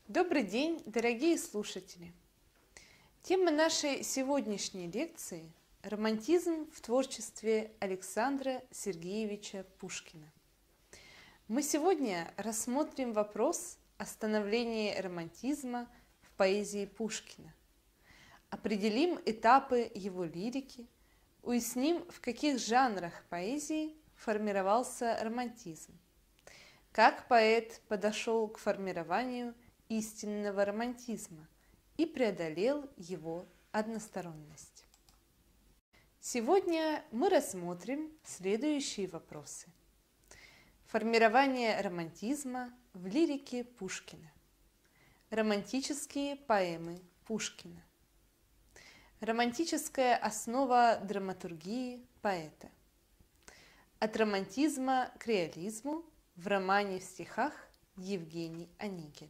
Добрый день, дорогие слушатели! Тема нашей сегодняшней лекции – романтизм в творчестве Александра Сергеевича Пушкина. Мы сегодня рассмотрим вопрос о становлении романтизма в поэзии Пушкина, определим этапы его лирики, уясним, в каких жанрах поэзии формировался романтизм, как поэт подошел к формированию истинного романтизма и преодолел его односторонность. Сегодня мы рассмотрим следующие вопросы. Формирование романтизма в лирике Пушкина. Романтические поэмы Пушкина. Романтическая основа драматургии поэта. От романтизма к реализму в романе в стихах Евгений Онегин.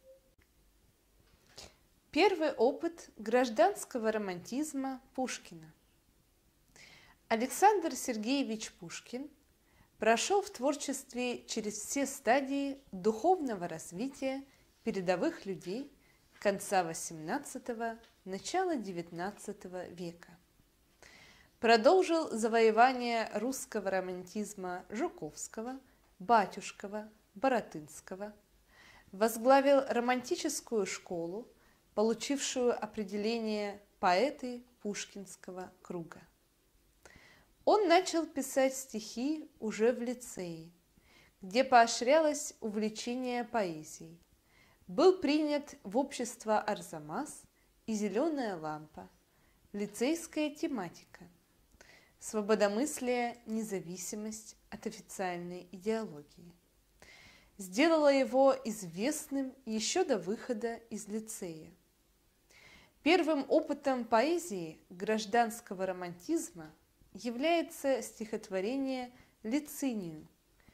Первый опыт гражданского романтизма Пушкина. Александр Сергеевич Пушкин прошел в творчестве через все стадии духовного развития передовых людей конца XVIII – начала XIX века. Продолжил завоевание русского романтизма Жуковского, Батюшкова, Баратынского, возглавил романтическую школу, получившую определение поэты Пушкинского круга. Он начал писать стихи уже в лицее, где поощрялось увлечение поэзией. Был принят в общество Арзамас и Зеленая лампа, лицейская тематика, свободомыслие, независимость от официальной идеологии. Сделала его известным еще до выхода из лицея. Первым опытом поэзии гражданского романтизма является стихотворение «Лицинию»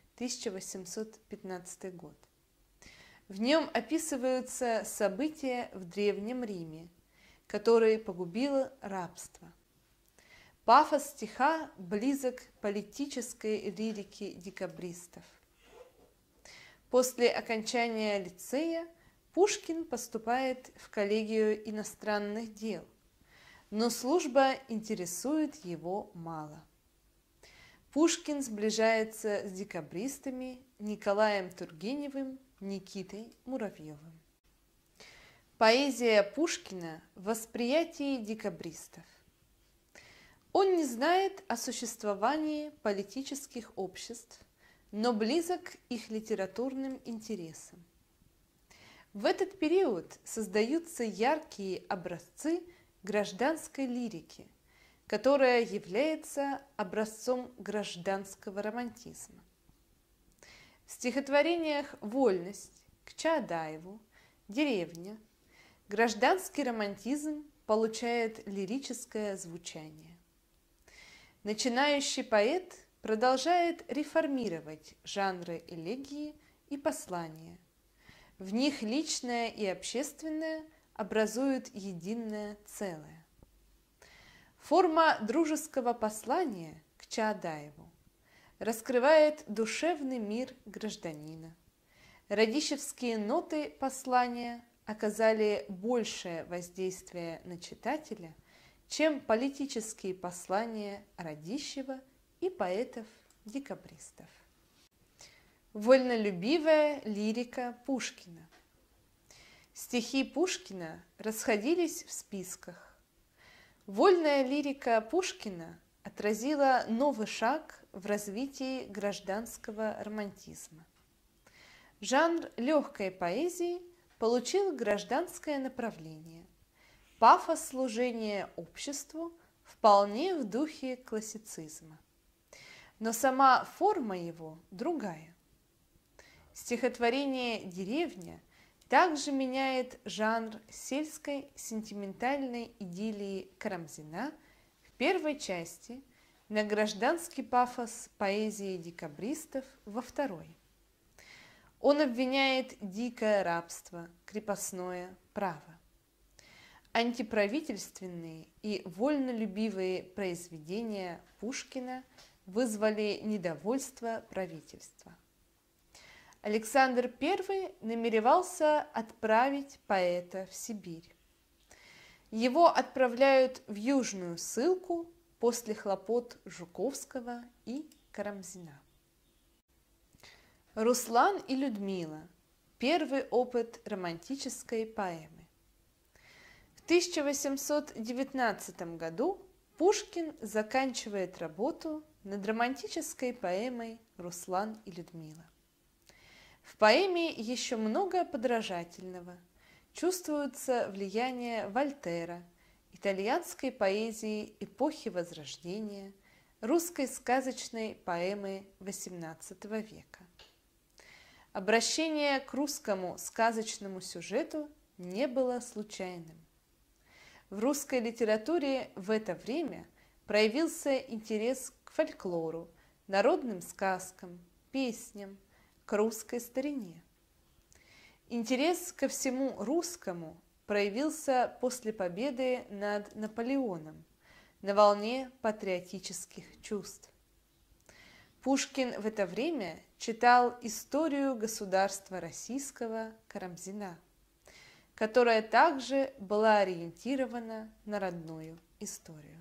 1815 год. В нем описываются события в Древнем Риме, которые погубило рабство. Пафос стиха близок к политической лирике декабристов. После окончания лицея Пушкин поступает в коллегию иностранных дел, но служба интересует его мало. Пушкин сближается с декабристами Николаем Тургеневым, Никитой Муравьевым. Поэзия Пушкина в восприятии декабристов. Он не знает о существовании политических обществ, но близок к их литературным интересам. В этот период создаются яркие образцы гражданской лирики, которая является образцом гражданского романтизма. В стихотворениях «Вольность», «К Чаадаеву», «Деревня» гражданский романтизм получает лирическое звучание. Начинающий поэт продолжает реформировать жанры элегии и послания. В них личное и общественное образуют единое целое. Форма дружеского послания к Чаадаеву раскрывает душевный мир гражданина. Радищевские ноты послания оказали большее воздействие на читателя, чем политические послания Радищева и поэтов-декабристов. Вольнолюбивая лирика Пушкина. Стихи Пушкина расходились в списках. Вольная лирика Пушкина отразила новый шаг в развитии гражданского романтизма. Жанр легкой поэзии получил гражданское направление. Пафос служения обществу вполне в духе классицизма. Но сама форма его другая. Стихотворение «Деревня» также меняет жанр сельской сентиментальной идиллии Карамзина в первой части на гражданский пафос поэзии декабристов во второй. Он обвиняет дикое рабство, крепостное право. Антиправительственные и вольнолюбивые произведения Пушкина вызвали недовольство правительства. Александр I намеревался отправить поэта в Сибирь. Его отправляют в Южную ссылку после хлопот Жуковского и Карамзина. Руслан и Людмила. Первый опыт романтической поэмы. В 1819 году Пушкин заканчивает работу над романтической поэмой «Руслан и Людмила». В поэме еще много подражательного. Чувствуется влияние Вольтера, итальянской поэзии эпохи Возрождения, русской сказочной поэмы XVIII века. Обращение к русскому сказочному сюжету не было случайным. В русской литературе в это время проявился интерес к фольклору, народным сказкам, песням, к русской старине. Интерес ко всему русскому проявился после победы над Наполеоном на волне патриотических чувств. Пушкин в это время читал историю государства российского Карамзина, которая также была ориентирована на родную историю.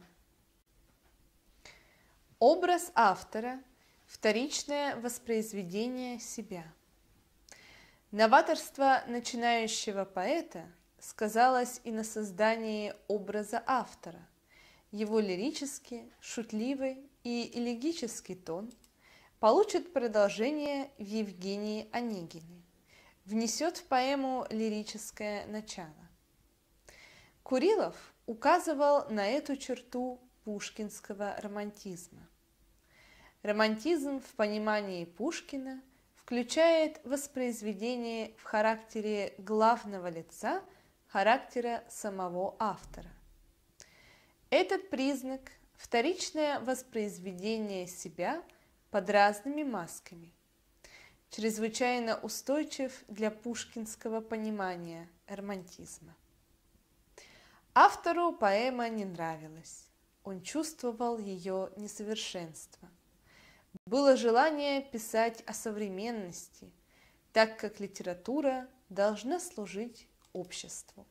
Образ автора – вторичное воспроизведение себя. Новаторство начинающего поэта сказалось и на создании образа автора. Его лирический, шутливый и элегический тон получит продолжение в Евгении Онегине, внесет в поэму лирическое начало. Курилов указывал на эту черту пушкинского романтизма. Романтизм в понимании Пушкина включает воспроизведение в характере главного лица характера самого автора. Этот признак – вторичное воспроизведение себя под разными масками, чрезвычайно устойчив для пушкинского понимания романтизма. Автору поэма не нравилась, он чувствовал ее несовершенство. Было желание писать о современности, так как литература должна служить обществу.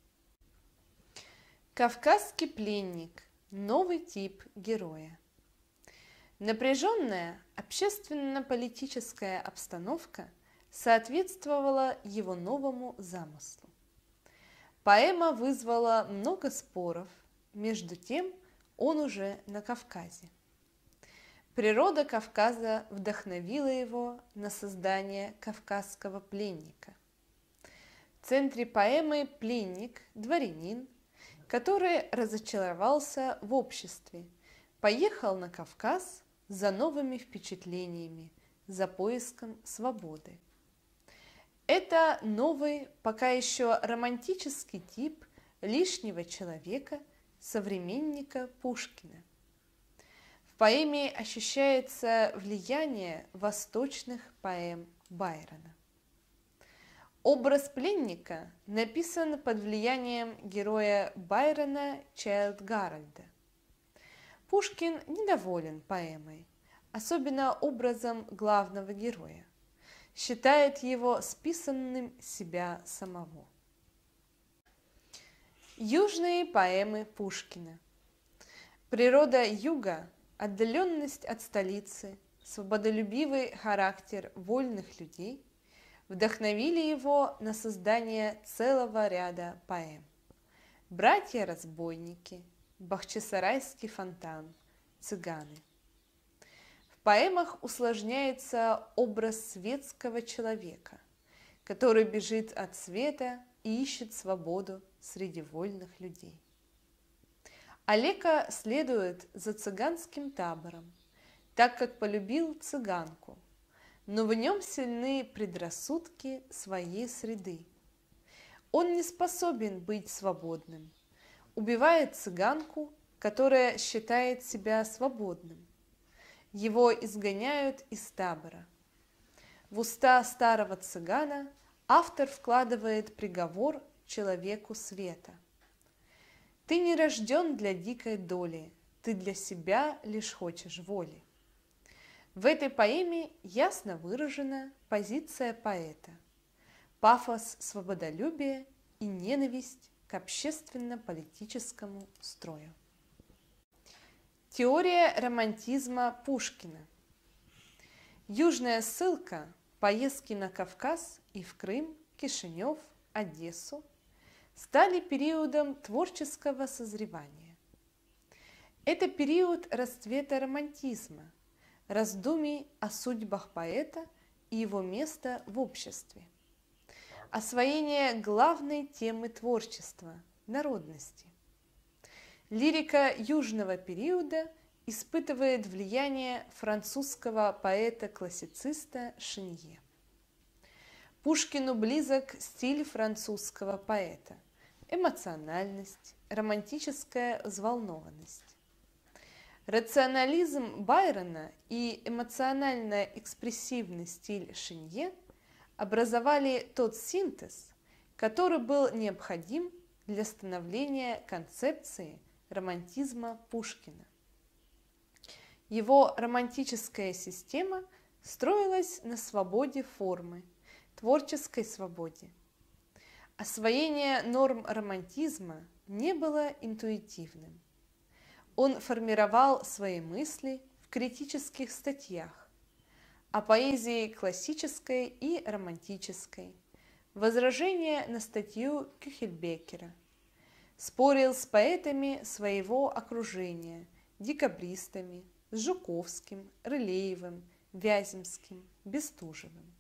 Кавказский пленник – новый тип героя. Напряженная общественно-политическая обстановка соответствовала его новому замыслу. Поэма вызвала много споров, между тем он уже на Кавказе. Природа Кавказа вдохновила его на создание кавказского пленника. В центре поэмы пленник, дворянин, который разочаровался в обществе, поехал на Кавказ за новыми впечатлениями, за поиском свободы. Это новый, пока еще романтический тип лишнего человека, современника Пушкина. В поэме ощущается влияние восточных поэм Байрона. Образ пленника написан под влиянием героя Байрона Чайлд Гарольда. Пушкин недоволен поэмой, особенно образом главного героя, считает его списанным с себя самого. Южные поэмы Пушкина. Природа юга, отдаленность от столицы, свободолюбивый характер вольных людей вдохновили его на создание целого ряда поэм. «Братья-разбойники», «Бахчисарайский фонтан», «Цыганы». В поэмах усложняется образ светского человека, который бежит от света и ищет свободу среди вольных людей. Алеко следует за цыганским табором, так как полюбил цыганку, но в нем сильны предрассудки своей среды. Он не способен быть свободным, убивает цыганку, которая считает себя свободным. Его изгоняют из табора. В уста старого цыгана автор вкладывает приговор человеку света. «Ты не рожден для дикой доли, ты для себя лишь хочешь воли». В этой поэме ясно выражена позиция поэта, пафос свободолюбия и ненависть к общественно-политическому строю. Теория романтизма Пушкина. Южная ссылка, поездки на Кавказ и в Крым, Кишинев, Одессу стали периодом творческого созревания. Это период расцвета романтизма, раздумий о судьбах поэта и его места в обществе, освоение главной темы творчества – народности. Лирика южного периода испытывает влияние французского поэта-классициста Шинье. Пушкину близок стиль французского поэта – эмоциональность, романтическая взволнованность. Рационализм Байрона и эмоционально-экспрессивный стиль Шинье образовали тот синтез, который был необходим для становления концепции романтизма Пушкина. Его романтическая система строилась на свободе формы, творческой свободе. Освоение норм романтизма не было интуитивным. Он формировал свои мысли в критических статьях о поэзии классической и романтической, возражение на статью Кюхельбекера, спорил с поэтами своего окружения, декабристами, с Жуковским, Рылеевым, Вяземским, Бестужевым.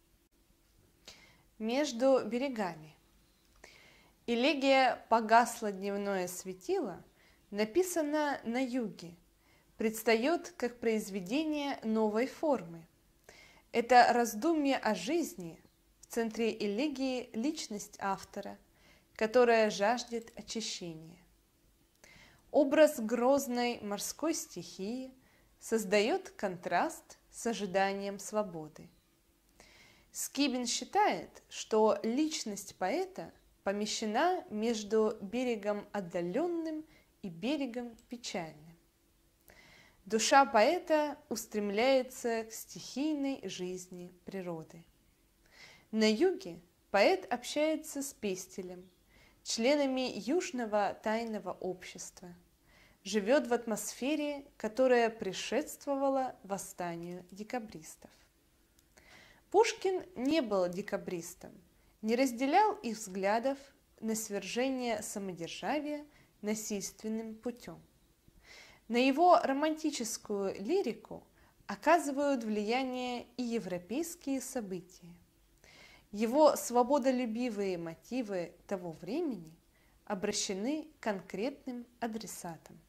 Между берегами. Элегия «Погасло дневное светило» написана на юге, предстает как произведение новой формы. Это раздумье о жизни, в центре элегии личность автора, которая жаждет очищения. Образ грозной морской стихии создает контраст с ожиданием свободы. Скибин считает, что личность поэта помещена между берегом отдаленным и берегом печальным. Душа поэта устремляется к стихийной жизни природы. На юге поэт общается с Пестелем, членами Южного тайного общества, живет в атмосфере, которая предшествовала восстанию декабристов. Пушкин не был декабристом, не разделял их взглядов на свержение самодержавия насильственным путем. На его романтическую лирику оказывают влияние и европейские события. Его свободолюбивые мотивы того времени обращены к конкретным адресатам.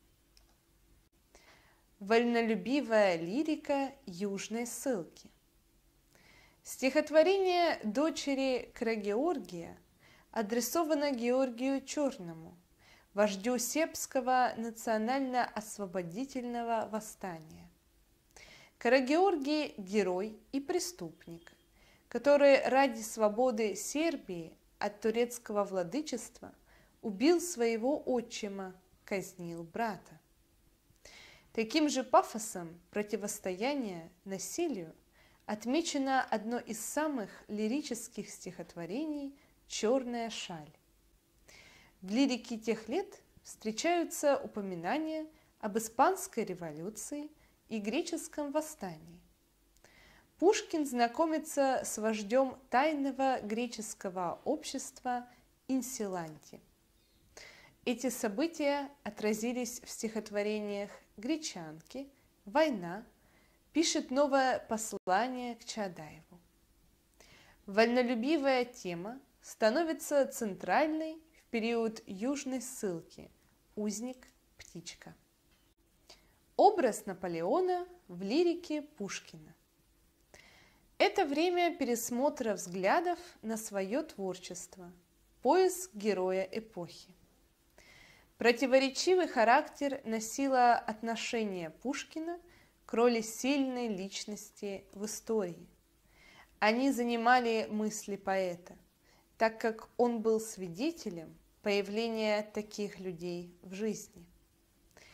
Вольнолюбивая лирика южной ссылки. Стихотворение дочери Крагеоргия адресовано Георгию Черному, вождю сербского национально-освободительного восстания. Карагеоргий – герой и преступник, который ради свободы Сербии от турецкого владычества убил своего отчима, казнил брата. Таким же пафосом противостояния насилию отмечено одно из самых лирических стихотворений «Черная шаль». В лирике тех лет встречаются упоминания об Испанской революции и греческом восстании. Пушкин знакомится с вождем тайного греческого общества Инсиланти. Эти события отразились в стихотворениях «Гречанки», «Война», пишет новое послание к Чаадаеву. Вольнолюбивая тема становится центральной в период южной ссылки «Узник, птичка». Образ Наполеона в лирике Пушкина. Это время пересмотра взглядов на свое творчество, поиск героя эпохи. Противоречивый характер носило отношение Пушкина к роли сильной личности в истории. Они занимали мысли поэта, так как он был свидетелем появления таких людей в жизни.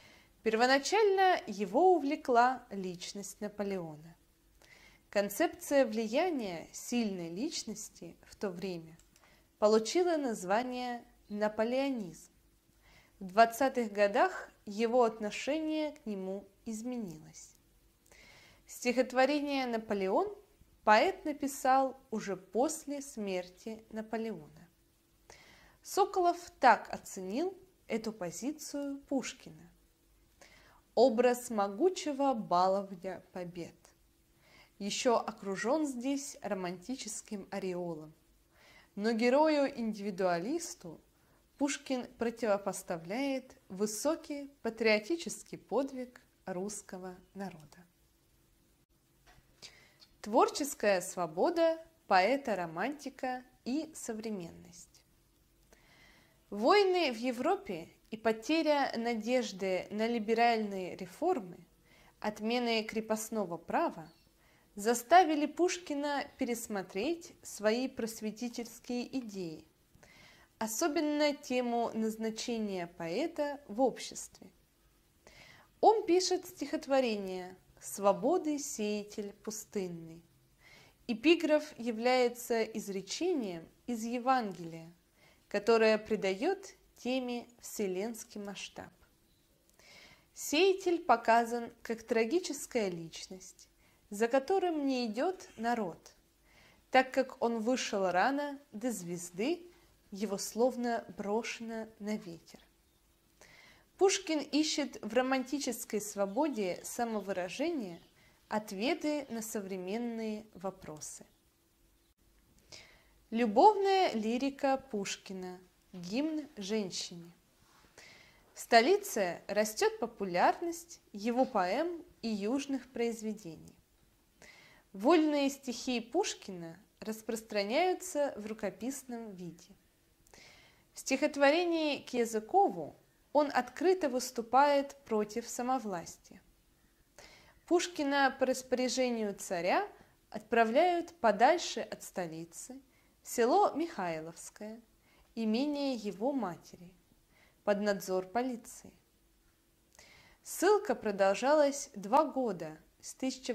Первоначально его увлекла личность Наполеона. Концепция влияния сильной личности в то время получила название наполеонизм. В 20-х годах его отношение к нему изменилось. Стихотворение «Наполеон» поэт написал уже после смерти Наполеона. Соколов так оценил эту позицию Пушкина. Образ могучего баловня побед еще окружен здесь романтическим ореолом, но герою-индивидуалисту Пушкин противопоставляет высокий патриотический подвиг русского народа. Творческая свобода поэта-романтика и современность. Войны в Европе и потеря надежды на либеральные реформы, отмены крепостного права заставили Пушкина пересмотреть свои просветительские идеи, особенно тему назначения поэта в обществе. Он пишет стихотворение «Свободы сеятель пустынный». Эпиграф является изречением из Евангелия, которое придает теме вселенский масштаб. Сеятель показан как трагическая личность, за которым не идет народ, так как он вышел рано до звезды, его словно брошено на ветер. Пушкин ищет в романтической свободе самовыражения ответы на современные вопросы. Любовная лирика Пушкина. Гимн женщине. В столице растет популярность его поэм и южных произведений. Вольные стихи Пушкина распространяются в рукописном виде. В стихотворении к Языкову он открыто выступает против самовластия. Пушкина по распоряжению царя отправляют подальше от столицы, в село Михайловское, имение его матери, под надзор полиции. Ссылка продолжалась 2 года, с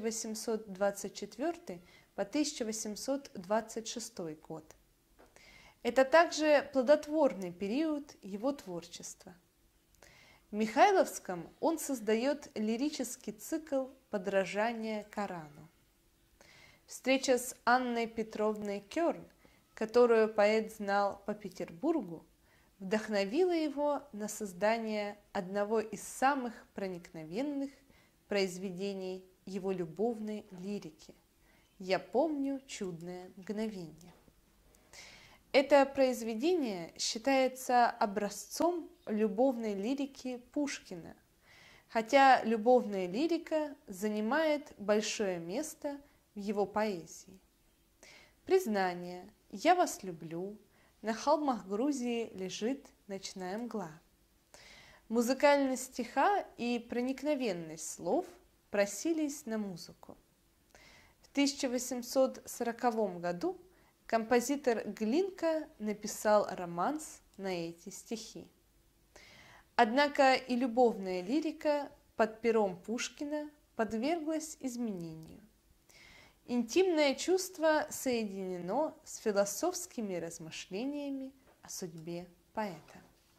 1824 по 1826 год. Это также плодотворный период его творчества. В Михайловском он создает лирический цикл «Подражание Корану». Встреча с Анной Петровной Кёрн, которую поэт знал по Петербургу, вдохновила его на создание одного из самых проникновенных произведений его любовной лирики «Я помню чудное мгновение». Это произведение считается образцом любовной лирики Пушкина, хотя любовная лирика занимает большое место в его поэзии. Признание «Я вас люблю», «На холмах Грузии лежит ночная мгла». Музыкальность стиха и проникновенность слов просились на музыку. В 1840 году композитор Глинка написал романс на эти стихи. Однако и любовная лирика под пером Пушкина подверглась изменению. Интимное чувство соединено с философскими размышлениями о судьбе поэта.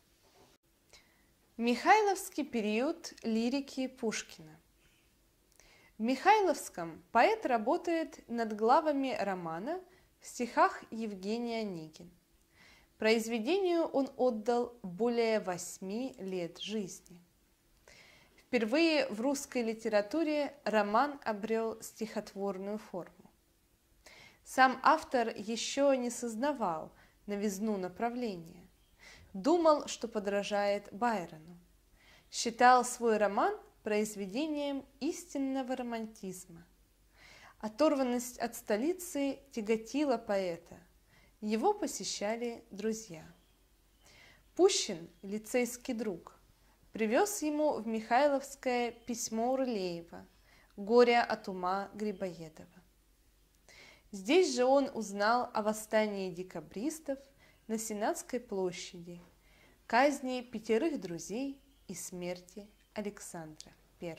Михайловский период лирики Пушкина. В Михайловском поэт работает над главами романа в стихах Евгений Онегин. Произведению он отдал более 8 лет жизни. Впервые в русской литературе роман обрел стихотворную форму. Сам автор еще не сознавал новизну направления. Думал, что подражает Байрону. Считал свой роман произведением истинного романтизма. Оторванность от столицы тяготила поэта. Его посещали друзья. Пущин, лицейский друг, привез ему в Михайловское письмо Урлеева «Горе от ума Грибоедова». Здесь же он узнал о восстании декабристов на Сенатской площади, казни 5 друзей и смерти Александра I.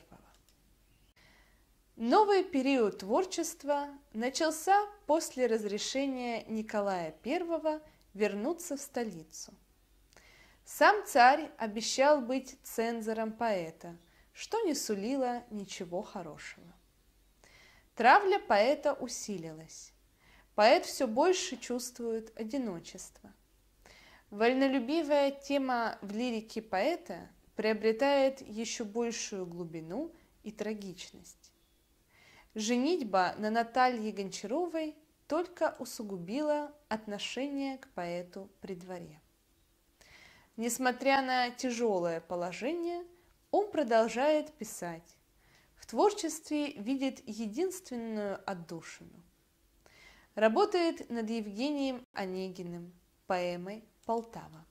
Новый период творчества начался после разрешения Николая I вернуться в столицу. Сам царь обещал быть цензором поэта, что не сулило ничего хорошего. Травля поэта усилилась. Поэт все больше чувствует одиночество. Вольнолюбивая тема в лирике поэта приобретает еще большую глубину и трагичность. Женитьба на Наталье Гончаровой только усугубила отношение к поэту при дворе. Несмотря на тяжелое положение, он продолжает писать. В творчестве видит единственную отдушину. Работает над Евгением Онегиным, поэмой «Полтава».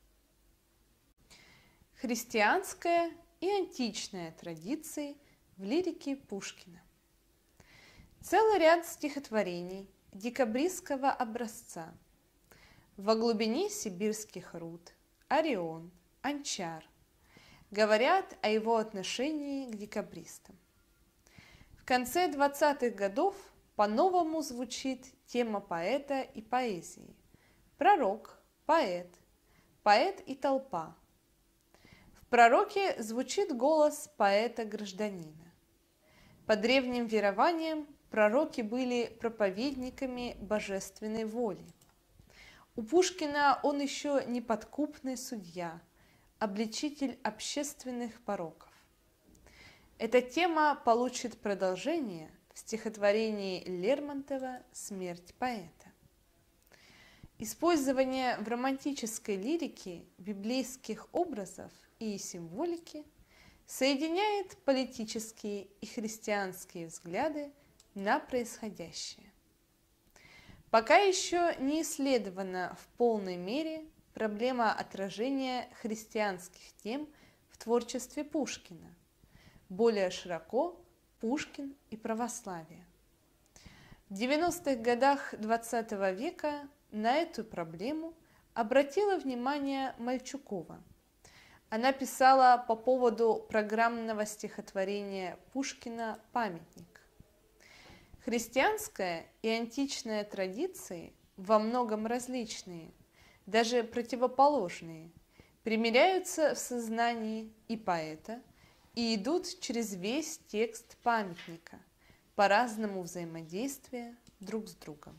Христианская и античная традиции в лирике Пушкина. Целый ряд стихотворений декабристского образца. «Во глубине сибирских руд», «Орион», «Анчар» говорят о его отношении к декабристам. В конце 20-х годов по-новому звучит тема поэта и поэзии. Пророк, поэт, поэт и толпа. В пророке звучит голос поэта-гражданина. По древним верованиям пророки были проповедниками божественной воли. У Пушкина он еще неподкупный судья, обличитель общественных пороков. Эта тема получит продолжение в стихотворении Лермонтова «Смерть поэта». Использование в романтической лирике библейских образов и символики соединяет политические и христианские взгляды на происходящее. Пока еще не исследована в полной мере проблема отражения христианских тем в творчестве Пушкина, более широко Пушкин и православие. В 90-х годах XX века на эту проблему обратила внимание Мальчукова. Она писала по поводу программного стихотворения Пушкина «Памятник». Христианская и античная традиции, во многом различные, даже противоположные, примиряются в сознании и поэта и идут через весь текст памятника, по-разному взаимодействуя друг с другом.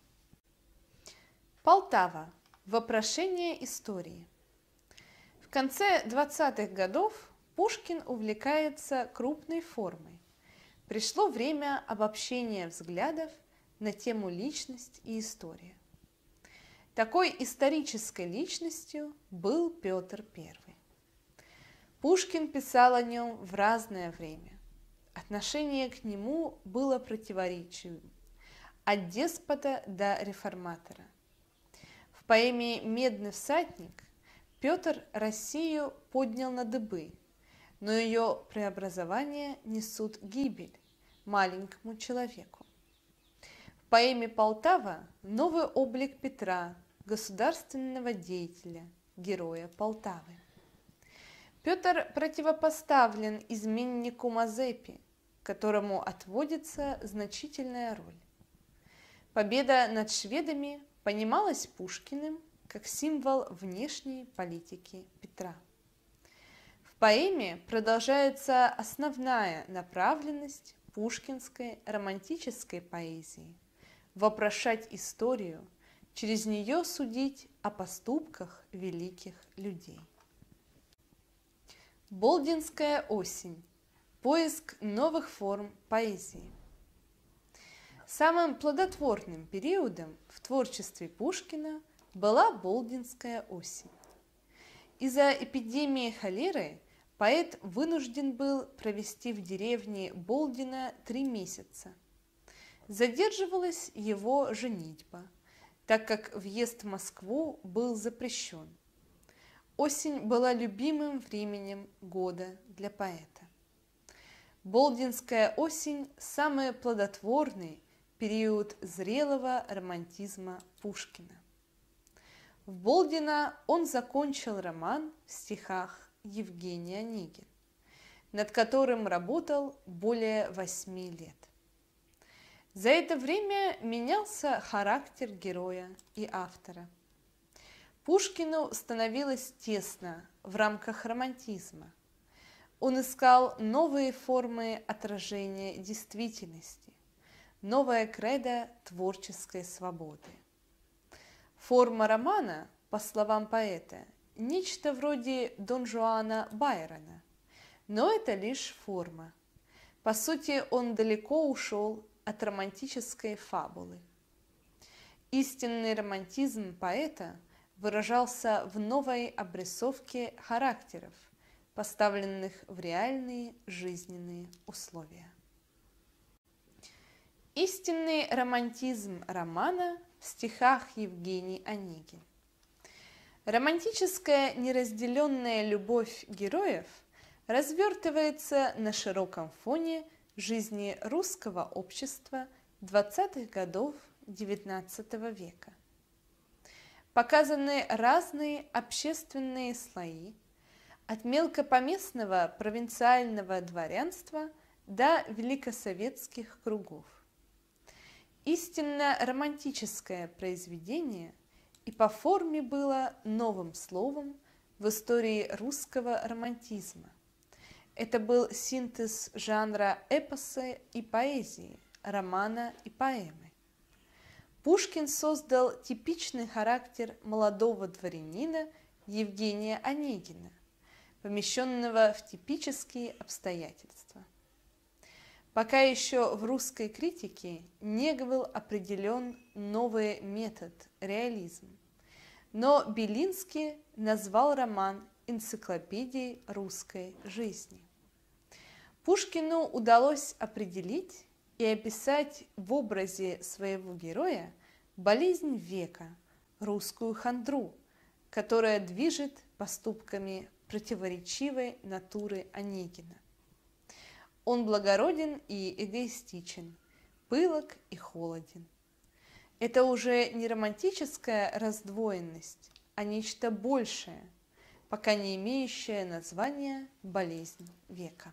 Полтава. Вопрошение истории. В конце 20-х годов Пушкин увлекается крупной формой. Пришло время обобщения взглядов на тему личность и история. Такой исторической личностью был Петр I. Пушкин писал о нем в разное время. Отношение к нему было противоречивым, от деспота до реформатора. В поэме «Медный всадник» Петр Россию поднял на дыбы, но ее преобразования несут гибель маленькому человеку. В поэме «Полтава» новый облик Петра, государственного деятеля, героя Полтавы. Петр противопоставлен изменнику Мазепи, которому отводится значительная роль. Победа над шведами понималась Пушкиным как символ внешней политики Петра. В поэме продолжается основная направленность пушкинской романтической поэзии – вопрошать историю, через нее судить о поступках великих людей. Болдинская осень. Поиск новых форм поэзии. Самым плодотворным периодом в творчестве Пушкина была Болдинская осень. Из-за эпидемии холеры поэт вынужден был провести в деревне Болдина 3 месяца. Задерживалась его женитьба, так как въезд в Москву был запрещен. Осень была любимым временем года для поэта. Болдинская осень – самый плодотворный период зрелого романтизма Пушкина. В Болдина он закончил роман в стихах Евгений Онегин. над которым работал более 8 лет. За это время менялся характер героя и автора. Пушкину становилось тесно в рамках романтизма. Он искал новые формы отражения действительности, новое кредо творческой свободы. Форма романа, по словам поэта, нечто вроде Дон Жуана Байрона, но это лишь форма. По сути, он далеко ушел от романтической фабулы. Истинный романтизм поэта выражался в новой обрисовке характеров, поставленных в реальные жизненные условия. Истинный романтизм романа в стихах Евгений Онегин. Романтическая неразделенная любовь героев развертывается на широком фоне жизни русского общества 20-х годов XIX века. Показаны разные общественные слои, от мелкопоместного провинциального дворянства до великосоветских кругов. Истинно романтическое произведение и по форме было новым словом в истории русского романтизма. Это был синтез жанра эпоса и поэзии, романа и поэмы. Пушкин создал типичный характер молодого дворянина Евгения Онегина, помещенного в типические обстоятельства. Пока еще в русской критике не был определен новый метод – реализм, но Белинский назвал роман энциклопедией русской жизни. Пушкину удалось определить и описать в образе своего героя болезнь века, русскую хандру, которая движет поступками противоречивой натуры Онегина. Он благороден и эгоистичен, пылок и холоден. Это уже не романтическая раздвоенность, а нечто большее, пока не имеющее названия болезнь века.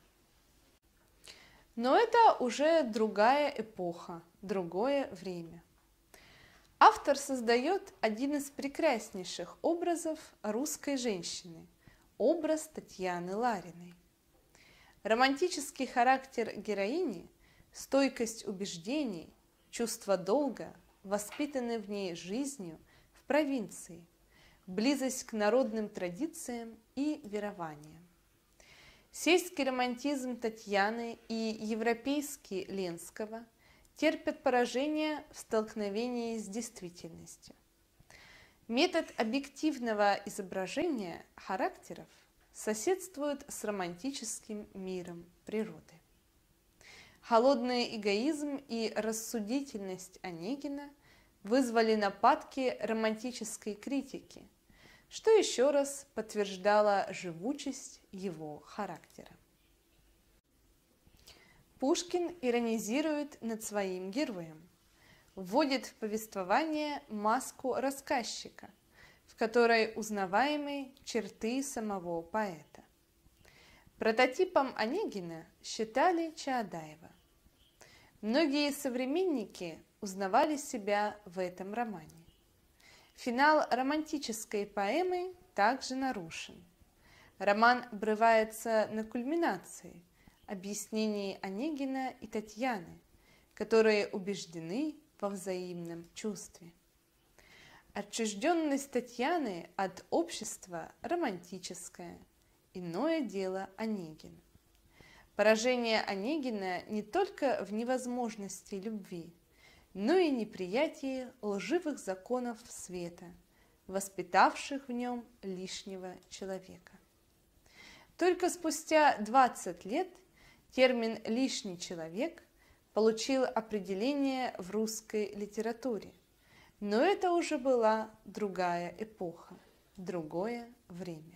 Но это уже другая эпоха, другое время. Автор создает один из прекраснейших образов русской женщины – образ Татьяны Лариной. Романтический характер героини, стойкость убеждений, чувство долга воспитаны в ней жизнью в провинции, близость к народным традициям и верованиям. Сельский романтизм Татьяны и европейский Ленского терпят поражение в столкновении с действительностью. Метод объективного изображения характеров соседствует с романтическим миром природы. Холодный эгоизм и рассудительность Онегина вызвали нападки романтической критики, что еще раз подтверждало живучесть его характера. Пушкин иронизирует над своим героем, вводит в повествование маску рассказчика, в которой узнаваемы черты самого поэта. Прототипом Онегина считали Чаадаева. Многие современники узнавали себя в этом романе. Финал романтической поэмы также нарушен. Роман обрывается на кульминации, объяснении Онегина и Татьяны, которые убеждены во взаимном чувстве. Отчужденность Татьяны от общества романтическая, иное дело Онегин. Поражение Онегина не только в невозможности любви, но и неприятии лживых законов света, воспитавших в нем лишнего человека. Только спустя 20 лет термин «лишний человек» получил определение в русской литературе, но это уже была другая эпоха, другое время.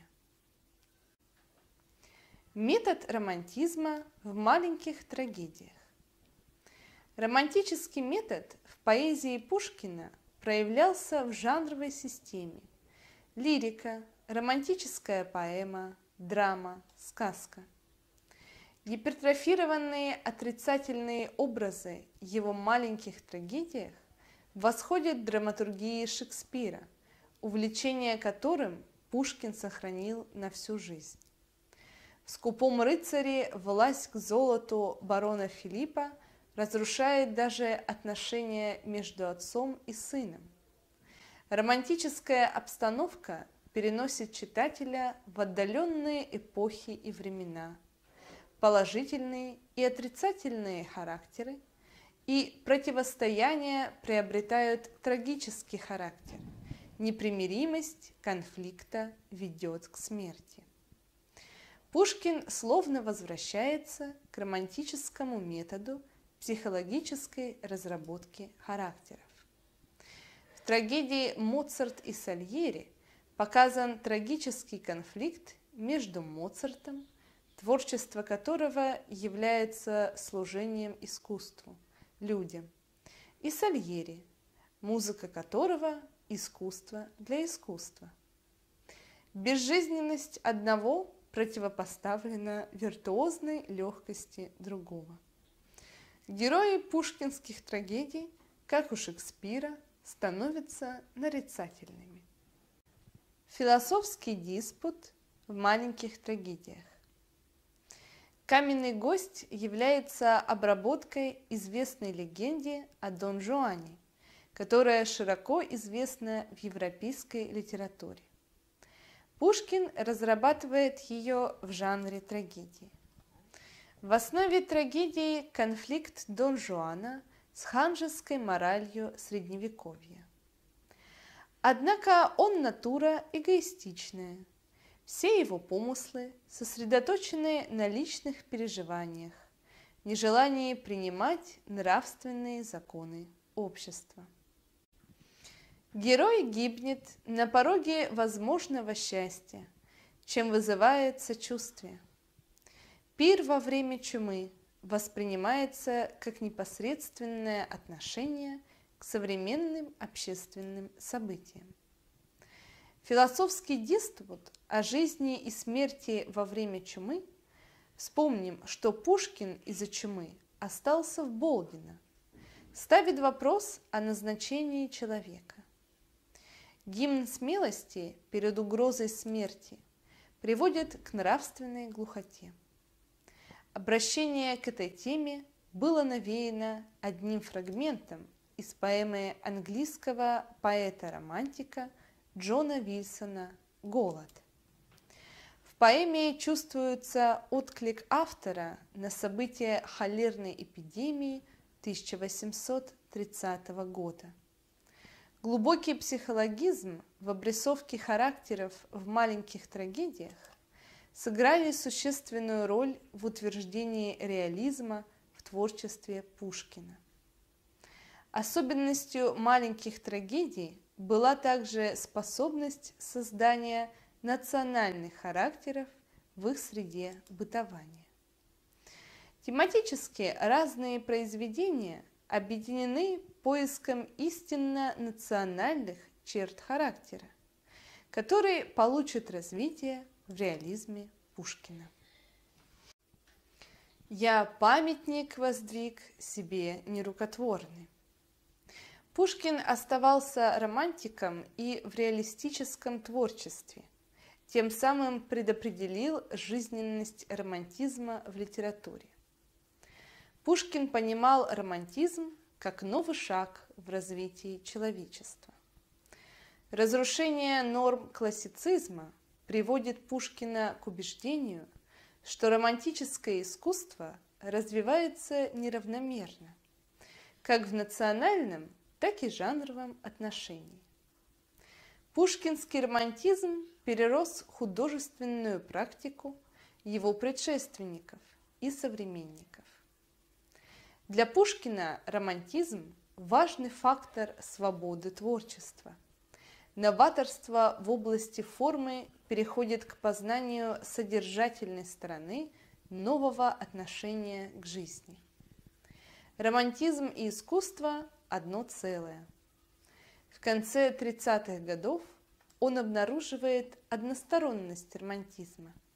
Метод романтизма в маленьких трагедиях. Романтический метод в поэзии Пушкина проявлялся в жанровой системе: лирика, романтическая поэма, драма, сказка. Гипертрофированные отрицательные образы в его маленьких трагедиях восходят к драматургии Шекспира, увлечение которым Пушкин сохранил на всю жизнь. В «Скупом рыцаре» власть к золоту барона Филиппа разрушает даже отношения между отцом и сыном. Романтическая обстановка переносит читателя в отдаленные эпохи и времена, положительные и отрицательные характеры и противостояния приобретают трагический характер. Непримиримость конфликта ведет к смерти. Пушкин словно возвращается к романтическому методу психологической разработки характеров. В трагедии «Моцарт и Сальери» показан трагический конфликт между Моцартом, творчество которого является служением искусству, людям, и Сальери, музыка которого – искусство для искусства. Безжизненность одного противопоставлена виртуозной легкости другого. Герои пушкинских трагедий, как у Шекспира, становятся нарицательными. Философский диспут в маленьких трагедиях. «Каменный гость» является обработкой известной легенды о Дон Жуане, которая широко известна в европейской литературе. Пушкин разрабатывает ее в жанре трагедии. В основе трагедии конфликт Дон Жуана с ханжеской моралью Средневековья. Однако он натура эгоистичная. Все его помыслы сосредоточены на личных переживаниях, нежелании принимать нравственные законы общества. Герой гибнет на пороге возможного счастья, чем вызывает сочувствие. Пир во время чумы воспринимается как непосредственное отношение к современным общественным событиям. Философский диспут о жизни и смерти во время чумы. Вспомним, что Пушкин из-за чумы остался в Болдино, ставит вопрос о назначении человека. Гимн смелости перед угрозой смерти приводит к нравственной глухоте. Обращение к этой теме было навеяно одним фрагментом из поэмы английского поэта-романтика Джона Вильсона «Голод». В поэме чувствуется отклик автора на события холерной эпидемии 1830 года. Глубокий психологизм в обрисовке характеров в маленьких трагедиях сыграли существенную роль в утверждении реализма в творчестве Пушкина. Особенностью маленьких трагедий была также способность создания национальных характеров в их среде бытования. Тематически разные произведения объединены поиском истинно национальных черт характера, которые получат развитие в реализме Пушкина. «Я памятник воздвиг себе нерукотворный». Пушкин оставался романтиком и в реалистическом творчестве, тем самым предопределил жизненность романтизма в литературе. Пушкин понимал романтизм как новый шаг в развитии человечества. Разрушение норм классицизма приводит Пушкина к убеждению, что романтическое искусство развивается неравномерно, как в национальном, так и жанровом отношении. Пушкинский романтизм перерос художественную практику его предшественников и современников. Для Пушкина романтизм – важный фактор свободы творчества. Новаторство в области формы переходит к познанию содержательной стороны нового отношения к жизни. Романтизм и искусство – одно целое. В конце 30-х годов он обнаруживает односторонность романтизма,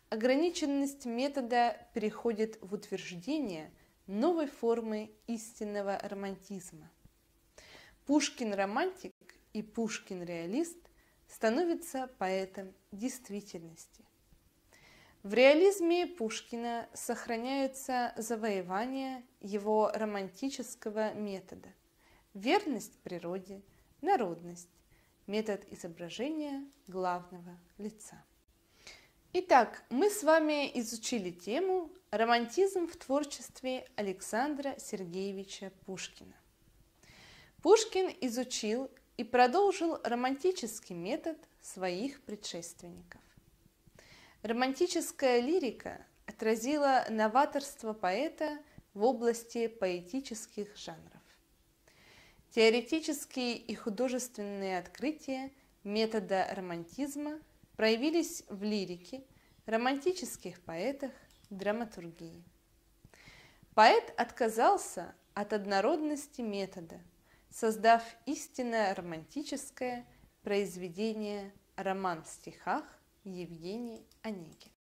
ограниченность метода переходит в утверждение новой формы истинного романтизма. Пушкин-романтик и Пушкин-реалист становятся поэтом действительности. В реализме Пушкина сохраняются завоевания его романтического метода, верность природе, народность, метод изображения главного лица. Итак, мы с вами изучили тему «Романтизм в творчестве Александра Сергеевича Пушкина». Пушкин изучил и продолжил романтический метод своих предшественников. Романтическая лирика отразила новаторство поэта в области поэтических жанров. Теоретические и художественные открытия метода романтизма проявились в лирике, романтических поэтах, драматургии. Поэт отказался от однородности метода, создав истинно романтическое произведение «Роман в стихах» Евгений Онегин.